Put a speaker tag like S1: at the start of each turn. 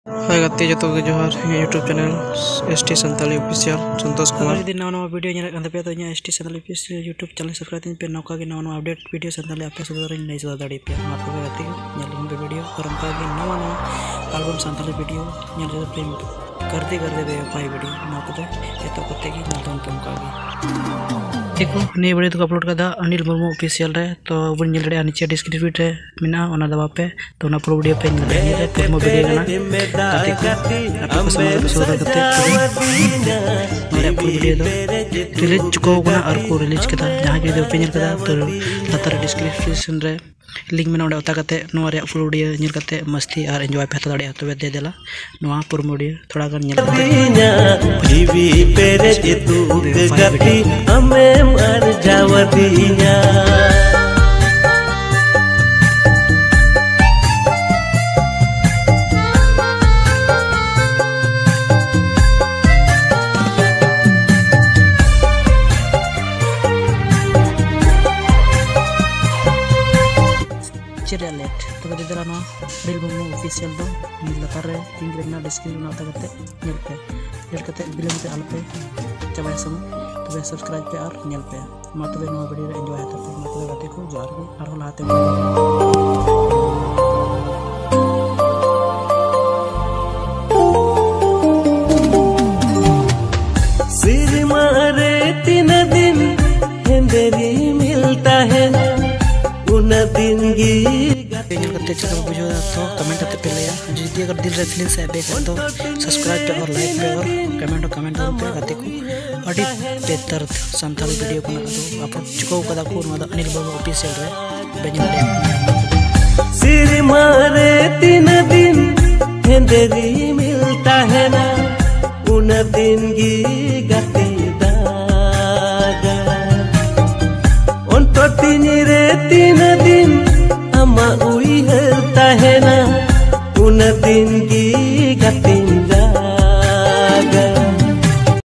S1: हाय गाते जो के जोहार YouTube channel ST Santali official Santosh Kumar यदि नवा नवा वीडियोᱧᱮᱞ ᱠᱟᱱ ᱛᱟᱯᱮᱭᱟ ᱛᱚ ᱤᱧᱟᱹᱜ ST Santali official YouTube channel subscribe ᱛᱤᱧ ᱯᱮ ᱱᱚᱝᱠᱟ ᱜᱮ ᱱᱟᱣᱟ ᱱᱟᱣᱟ ᱟᱯᱰᱮᱴ वीडियो संताली ᱟᱯᱮ ᱥᱚᱫᱚᱨᱤᱧ ᱞᱟᱹᱭ ᱥᱚᱫᱚᱨ ᱫᱟᱲᱮ ᱯᱮᱭᱟ ᱢᱟ ᱛᱚᱵᱮ ᱜᱟᱛᱮ ᱠᱚ ᱧᱮᱞ ᱞᱮᱱ ᱯᱮ वीडियो और ᱚᱱᱠᱟ ᱜᱮ ᱱᱟᱣᱟ ᱱᱟᱣᱟ एल्बम संताली वीडियो ᱧᱮᱞ ᱥᱚᱫᱚᱨ ᱯᱮ करते करते बे पाई वीडियो मा तबे एतो करते की नातन पे उनका भी देखो नई वीडियो तो अपलोड करदा अनिल मुर्मू ऑफिशियल रे तो बन ñel दड़े नीचे डिस्क्रिप्शन रे मिना ओना दबा पे तो ना पूरा वीडियो पे ñel दड़े प्रोमो वीडियो गाना ताकि आपको समझ में सुधार करते मेरे पूरा वीडियो दो रिलीज चुका होगा और को रिलीज कदा जहां के वीडियो पे ñel कदा तो लतार डिस्क्रिप्शन रे लिंक में ओडे उता करते नो रे फुल वीडियो ñel करते मस्ती और एंजॉय पे हता दड़े तो दे देला नोआ पूरा वीडियो थोड़ा गान ñel करते
S2: जीवी पेरे तू गति हमें मर जावतिया
S1: लेट तो बदे दरा नो बिल मुर्मू ऑफिशियल दो लतार रे लिंक रे ना डिस्क्रिप्शन उता करते ñel पे लेट करते बिल पे आल पे चबाय सम तो सब्सक्राइब पे और ñel पे मा तबे नो वीडियो रे एंजॉय हता पे मा तबे गाते को जोहार को और लाते
S2: सिर मारे 3 दिन हेंदेरी मिलता है उन दिन की
S1: करते चलो बुझो तो कमेंट करते पे लिया यदि अगर दिल रे फीलिंग से बे तो सब्सक्राइब पे और लाइक पे और कमेंट पे गाते को अडी बेहतर संताली वीडियो को ना तो अपलोड चुको कदा को ना अनिल मुर्मू ऑफिशियल रे बेजन
S2: सिर मारे 3 दिन हेंदेरी मिलता है ना उन दिन की गति दागा उन तो 3 दिन अमा उई हरता है ना उन दिन की